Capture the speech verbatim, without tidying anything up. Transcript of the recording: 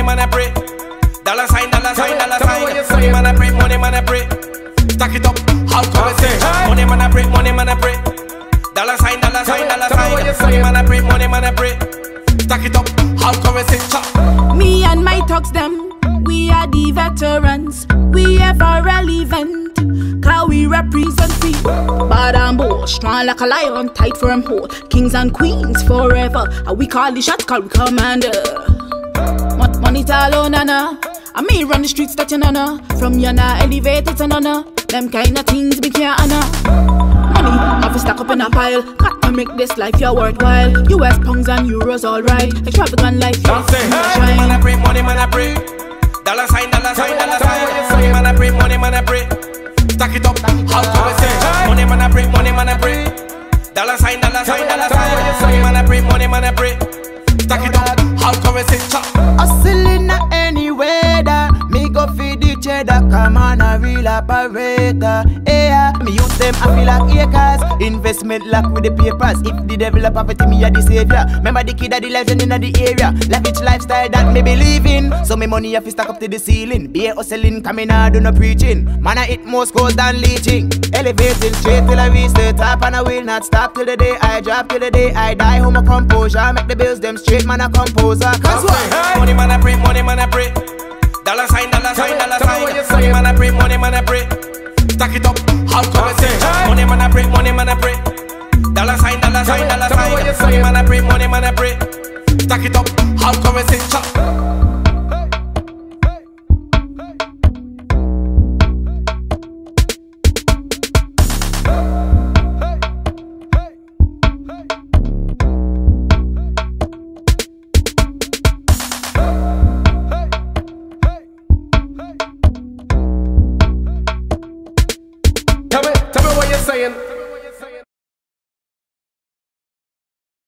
man, I pray. Dollar sign, dollar sign, dollar sign. Money man, I pray, money man, I pray. Stack it up, how come it say? Money man, I pray, money man, I pray. Dollar sign, dollar sign, dollar sign. Money man, I pray, money man, I pray. Stack it up, how come it say? Me and my thugs them, we are the veterans. We ever relevant, cause we represent free. Bad and bold, strong like a lion, tight firm hold. Kings and queens forever, and we call the shots, call we commander. Money tall, nana. I may run the streets that you know. From yana elevated to nana. Them kind of things we can't honor. Money, have to stack up in a pile. Got to make this life your worthwhile. U S pounds and euros alright. Extravagant life, yes. Money man I pray, money man I pray. Dollar sign, dollar sign, dollar sign. Money man I pray, money man I pray. Stack it up, how to I say? Money man I pray, money man I pray. Dollar sign, dollar sign, dollar sign. Money man I pray, money man I pray. Stack it up, how come I say? Hustling any weather, me go feed the cheddar. Come on, a real operator. Yeah, me use them, I feel like acres. Investment lock with the papers. If the developer for me are the savior. Remember the kid that the legend in the area. Lavish lifestyle that me believe in. So me money have to stack up to the ceiling. Be a hustling, coming out, do no preaching. Man, I hit more scores than leeching. Elevating straight till I reach the top, and I will not stop till the day I drop, till the day I die. Home a composure, make the bills them straight, man a composer. Cause what? Money man I pray, money man I pray. Dollar sign, dollar sign, dollar sign. Money man I pray, money man I pray. Stack it up, how come I say? Money man I pray, money man I pray. Dollar sign, dollar sign, dollar sign. Money man I pray, money man I pray. Stack it up, how come I say? Tell me, tell me what you're saying.